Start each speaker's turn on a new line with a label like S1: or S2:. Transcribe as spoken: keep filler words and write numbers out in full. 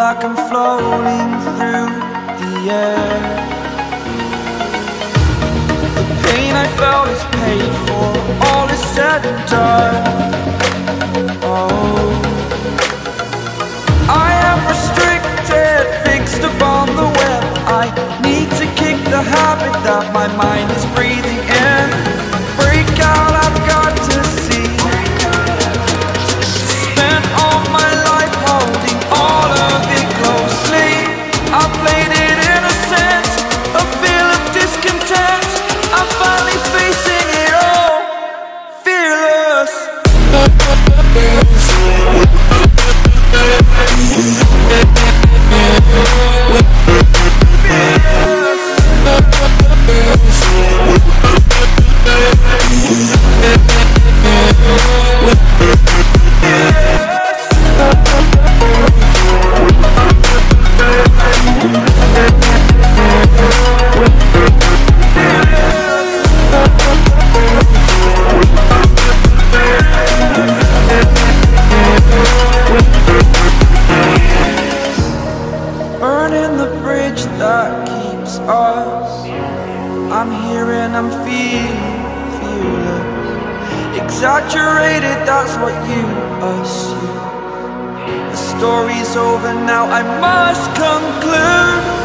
S1: like I'm floating through the air. The pain I felt is paid for, all is said and done. Oh, I am restricted, fixed upon the web. I need to kick the habit that my mind is breathing in. Break out, I've got to see. Spent all my life holding all of it closely. I played it innocent, a feel of discontent. I'm finally facing it all, fearless. Burning the bridge that keeps us. I'm here and I'm feeling fearless. Exaggerated, that's what you assume. The story's over now, I must conclude.